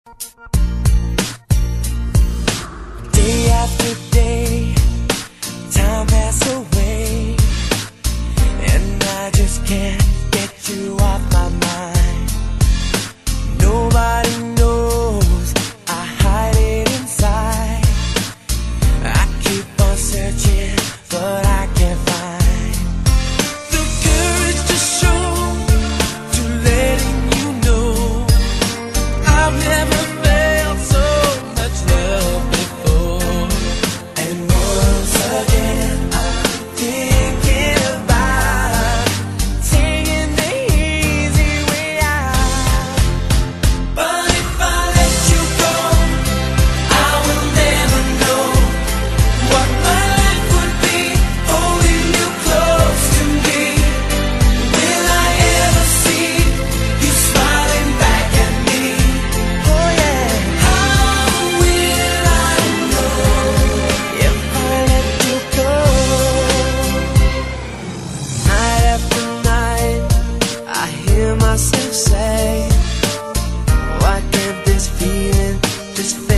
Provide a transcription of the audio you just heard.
Day after day, time passes away, and I just can't get you off my mind. Nobody knows I hide it inside. I keep on searching, but I can't find the courage to show, to letting you know I've never felt so much love before. And once again, I'm thinking about taking the easy way out. But if I let you go, I will never know what my life would be holding you close to me. Will I ever see you smiling back at me? Oh yeah. How will I know if I let you go? Night after night, I hear myself say, why can't this feeling just